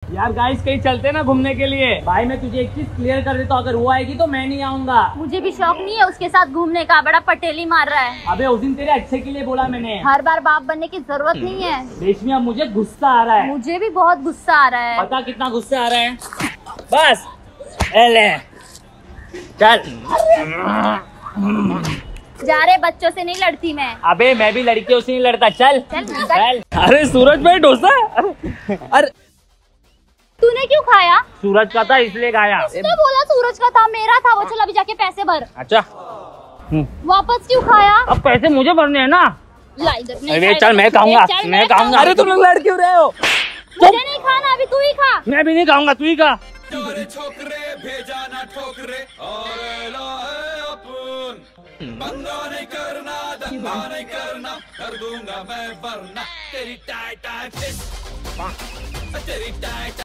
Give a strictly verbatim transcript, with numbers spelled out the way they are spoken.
यार गाइस कहीं चलते ना घूमने के लिए। भाई मैं तुझे एक चीज क्लियर कर देता हूँ, अगर वो आएगी तो मैं नहीं आऊंगा। मुझे भी शौक नहीं है उसके साथ घूमने का, बड़ा पटेली मार रहा है। अबे उस दिन तेरे अच्छे के लिए बोला मैंने। हर बार बाप बनने की जरूरत नहीं है। रेशमी अब मुझे गुस्सा आ रहा है। मुझे भी बहुत गुस्सा आ रहा है। पता कितना गुस्सा आ रहा है? बस ले चल। जा रहे, बच्चों से नहीं लड़ती मैं। अबे मैं भी लड़कियों से नहीं लड़ता। चल चल, चल। अरे सूरज भाई डोसा। अरे तूने क्यों खाया? सूरज का था इसलिए खाया। उसने बोला सूरज का था, मेरा था वो। चल अभी जाके पैसे भर। अच्छा वापस क्यों खाया? अब पैसे मुझे भरने हैं ना। ला इधर। नहीं अरे खाएगा चल मैं तो खाऊंगा, चल, मैं खाऊंगा। अरे तुम लोग लड़ क्यों रहे हो? मुझे नहीं खाना, अभी तू ही खा। मैं भी नहीं खाऊंगा, तू ही खा। छोकरे भेजा ना ठोकरे और बंदा नहीं करना, धंधा नहीं करना, कर दूंगा मैं वरना तेरी टाई टाई फिश, तेरी टाई